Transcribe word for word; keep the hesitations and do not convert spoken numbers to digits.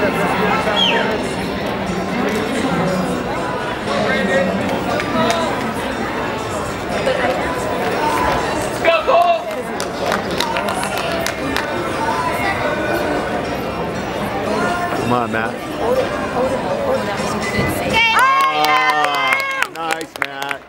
Come on, Matt. Hold it, hold it, hold it. That was a good save. Ah, nice, Matt.